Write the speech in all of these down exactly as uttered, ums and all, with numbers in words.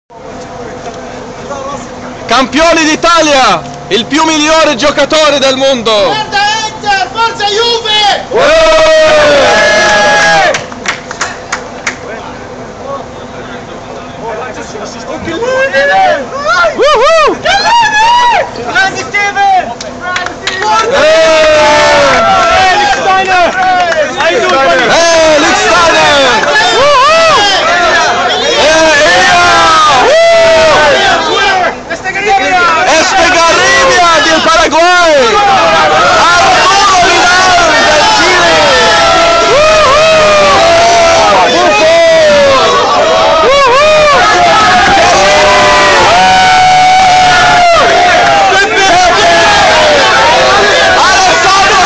Campioni d'Italia, il più migliore giocatore del mondo. Guarda Inter, forza Juve! Grandi Steven! Eh, Lichtsteiner! Eh, Lichtsteiner! Estegarribia del Paraguay! Arturo Vidal del Chile! Alessandro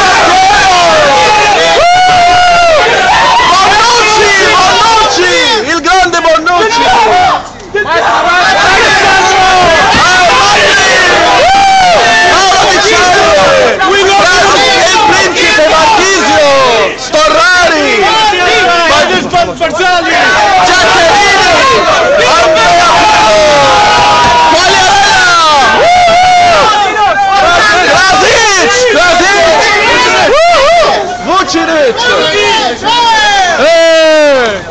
Bonucci! Bonucci! Il grande Bonucci! Storrari! Farzali! Giaccherini! Quagliarella! Krasic! Krasic! Vucinic! Eh!